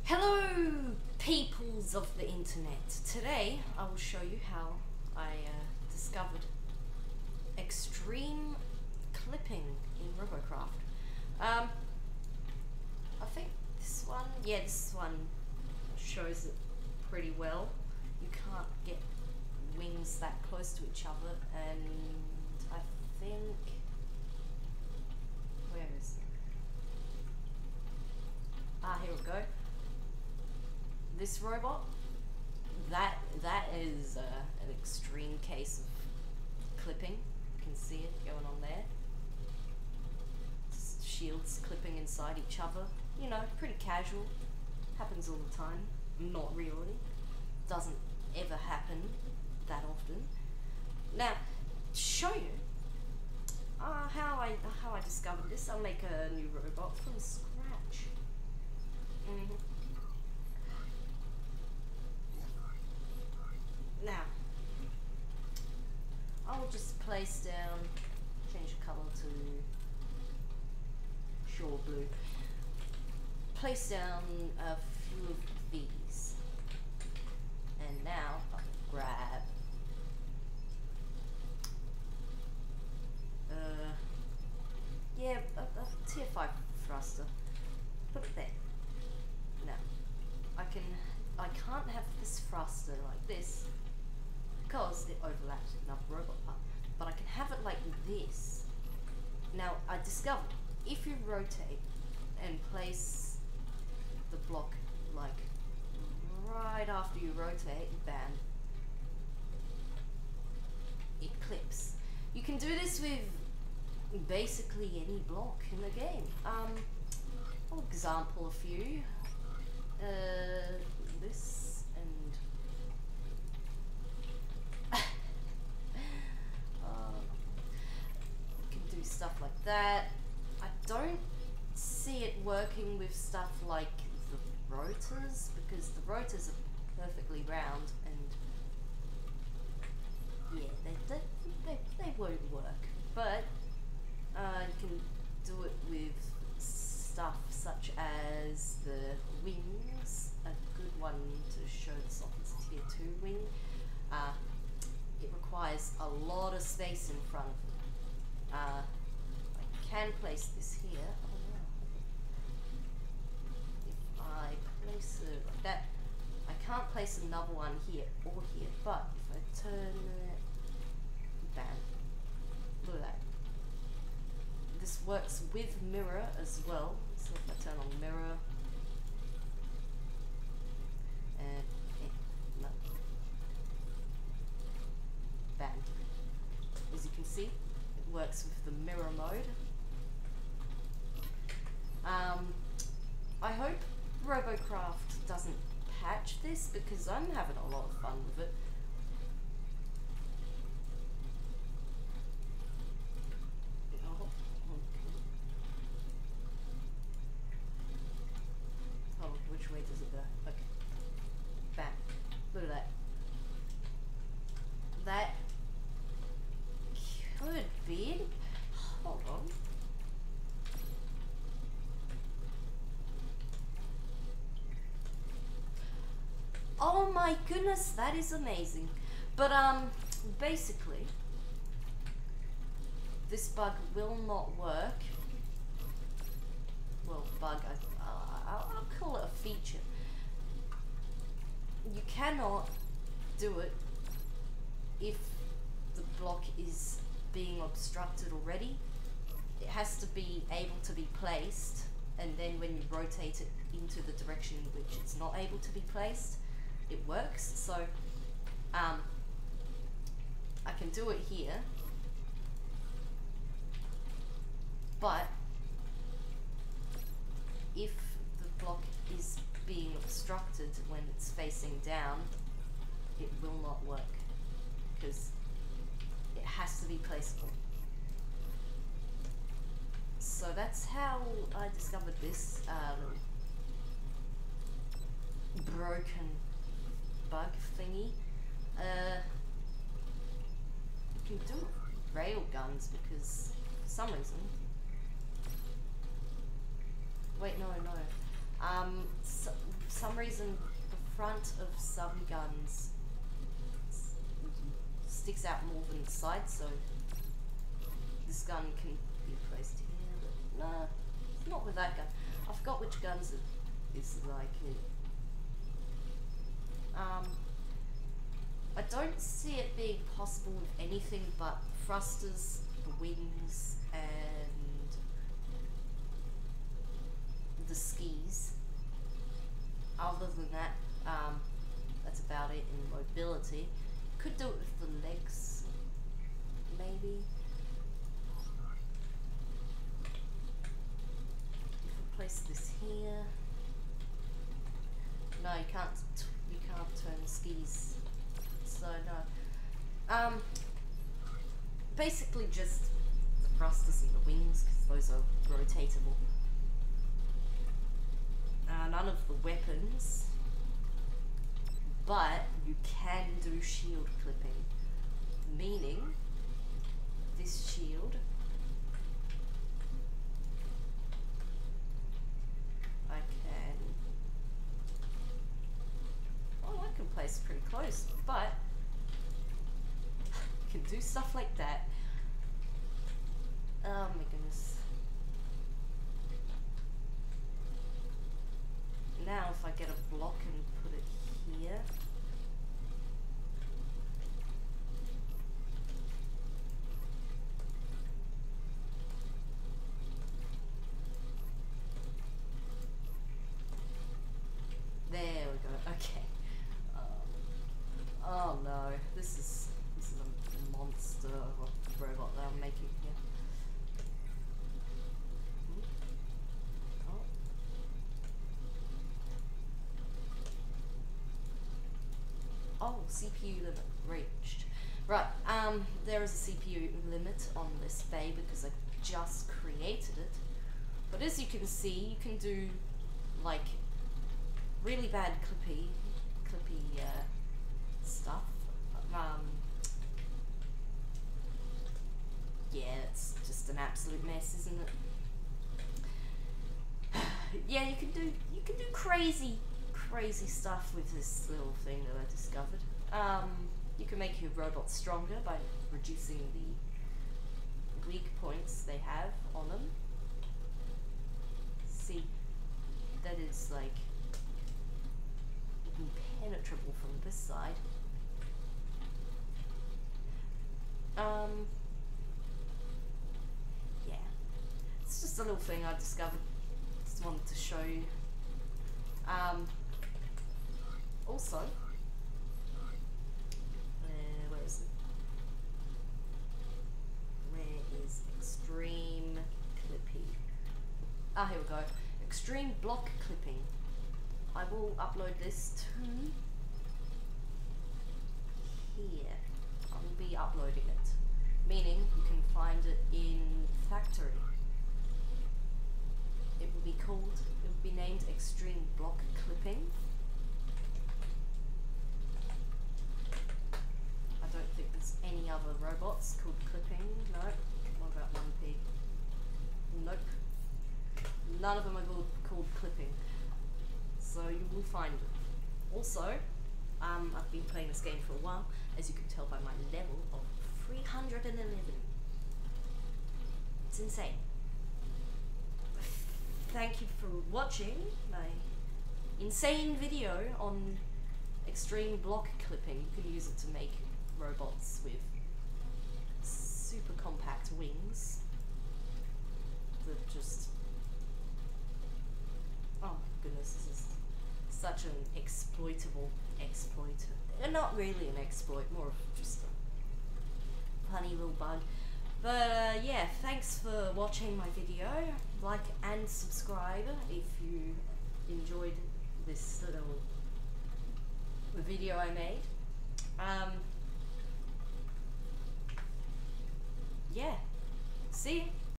Hello, peoples of the internet. Today I will show you how I discovered extreme clipping in robocraft. I think this one shows it pretty well. You can't get wings that close to each other, and I think, where is it? Here we go. This robot, that is an extreme case of clipping. You can see it going on there. Shields clipping inside each other. You know, pretty casual. Happens all the time. Not really. Doesn't ever happen that often. Now, to show you how I discovered this, I'll make a new robot from scratch. Now, I will just place down, change the color to shore blue. Place down a few of these, and now I can grab a tier 5 thruster. Put it there. Now, I can't have this thruster like this because it overlaps with another robot part, but I can have it like this. Now, I discovered if you rotate and place the block like right after you rotate, bam, it clips. You can do this with basically any block in the game. I'll example a few. This and you can do stuff like that. I don't see it working with stuff like the rotors, because the rotors are perfectly round and yeah, they won't work. But you can do it with stuff such as the wings. A good one to show this off is tier 2 wing. It requires a lot of space in front of it. I can place this here. Oh wow. If I place it like that, I can't place another one here or here, but if I turn it, bam, look at that. This works with mirror as well. So if I turn on mirror, and no, bam. As you can see, it works with the mirror mode. I hope robocraft doesn't patch this, because I'm having a lot of fun with it. Oh, which way does it go? Okay. Bam. Look at that. That could be it. Hold on. Oh my goodness, that is amazing. But basically, this bug will not work. Well, bug, I'll call it a feature. You cannot do it if the block is being obstructed already. It has to be able to be placed, and then when you rotate it into the direction in which it's not able to be placed, it works. So I can do it here, but if the block is being obstructed when it's facing down, it will not work, because it has to be placeable. So that's how I discovered this little broken bug thingy. You can do it with rail guns, because for some reason, wait, no. So for some reason the front of some guns sticks out more than the side, so this gun can be placed here, but nah, not with that gun. I forgot which guns it is like it. I don't see it being possible with anything but thrusters, the wings, and the skis. Other than that, that's about it in mobility. Could do it with the legs, maybe. If I place this here, no, you can't turn the skis. So no. Basically just the thrusters and the wings, because those are rotatable. None of the weapons, but you can do shield clipping, meaning this shield I can place pretty close, but you can do stuff like that. Oh my goodness. Now if I get a block and put it here, there we go. Okay. Oh no, this is a monster of a robot that I'm making here. Oh, CPU limit reached. Right, there is a CPU limit on this bay because I just created it. But as you can see, you can do like really bad clippy stuff. Yeah, it's just an absolute mess, isn't it? Yeah, you can do crazy stuff with this little thing that I discovered. You can make your robots stronger by reducing the weak points they have on them. See, that is like impenetrable from this side. Yeah, it's just a little thing I discovered. Just wanted to show you. Also, where is it? Where is extreme clipping? Ah, here we go. Extreme block clipping. I will upload this to here. I will be uploading it, meaning you can find it in Factory. It will be named Extreme Block Clipping. I don't think there's any other robots called clipping. No. What about 1P? Nope. None of them are called clipping. So you will find it. Also, I've been playing this game for a while, as you can tell by my level of 311. It's insane. Thank you for watching my insane video on extreme block clipping. You can use it to make robots with super compact wings that just... Oh my goodness, this is such an exploitable exploit. Not really an exploit, more of just a funny little bug. But yeah, thanks for watching my video. Like and subscribe if you enjoyed this little video I made. Yeah, see you.